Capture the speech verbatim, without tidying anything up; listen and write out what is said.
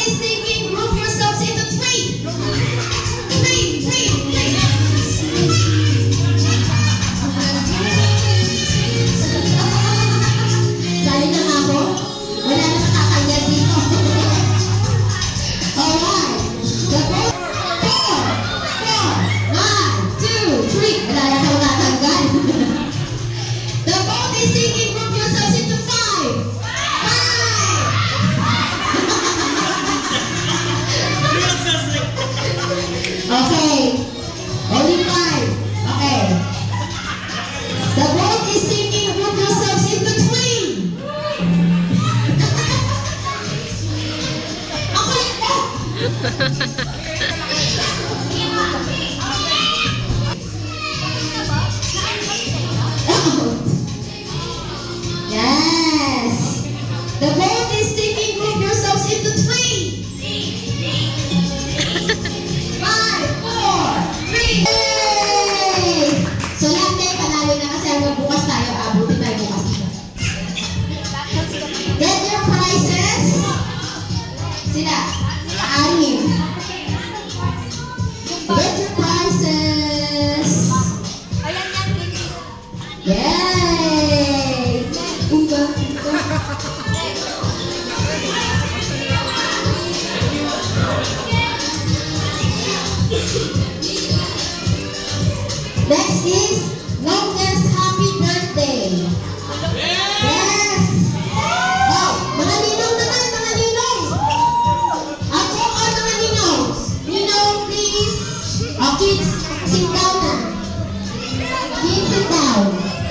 is thinking, group yourselves into three. Three, three, three. Sali na nga ako. Wala na matatanggal dito. Alright. The boat. Four, four, one, two, three. Wala na ako matatanggal. The boat is thinking, group yourselves into five. Okay. Only five. Okay. The boat is sinking. Group yourselves into three. Ako ito. Yes. The boat is sinking. Group yourselves into three. So lahat tayo panalo na kasi hanggang bukas tayo, abuti tayo bukas dito. Get your prizes. Sila, anim. Get your prizes. Yay! Uga, uga. Next is longest happy birthday. Yes! Oh, mga ninong naman, mga ninong! Ako o mga ninong? Ninong, please. Oh, kids, sit down na. Kids, sit down.